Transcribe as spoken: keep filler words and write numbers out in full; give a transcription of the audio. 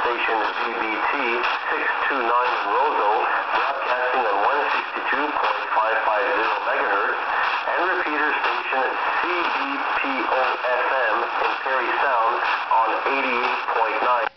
station Z B T six two nine in Roseau, broadcasting on one sixty-two point five five zero megahertz, and repeater station C B P O F M in Parry Sound on eighty-eight point nine.